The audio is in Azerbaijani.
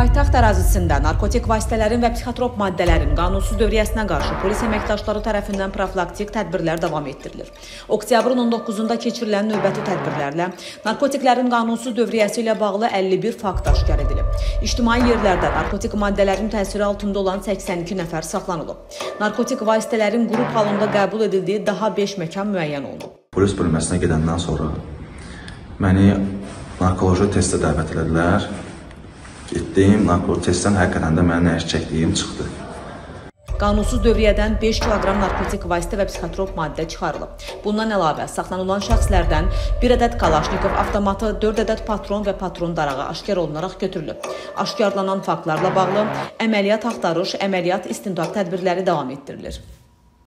Paytaxt ərazisində narkotik vasitələrin və psixotrop maddələrin qanunsuz dövriyyəsinə qarşı polis əməkdaşları tərəfindən profilaktik tədbirlər davam etdirilir. Oktyabrın 19-da keçirilən növbəti tədbirlərlə narkotiklərin qanunsuz dövriyyəsi ilə bağlı 51 fakt aşkar edilib. İctimai yerlərdə narkotik maddələrin təsiri altında olan 82 nəfər saxlanılıb. Narkotik vasitələrin qrup halında qəbul edildiyi daha 5 məkan müəyyən olunub. Polis bölməsinə gedəndən sonra məni narkoloji testə dəvət edildilər. Getdim, narkotik testdən həqiqətən də mənim nə iş çəkdiyim çıxdı. Qanunsuz dövriyyədən 5 kiloqram narkotik vasitə və psixotrop maddə çıxarılıb. Bundan əlavə, saxlanılan şəxslərdən 1 ədəd Kalaşnikov avtomatı, 4 ədəd patron və patron darağı aşkar olunaraq götürülüb. Aşkarlanan faktlarla bağlı əməliyyat axtarış, əməliyyat istintaq tədbirləri davam etdirilir.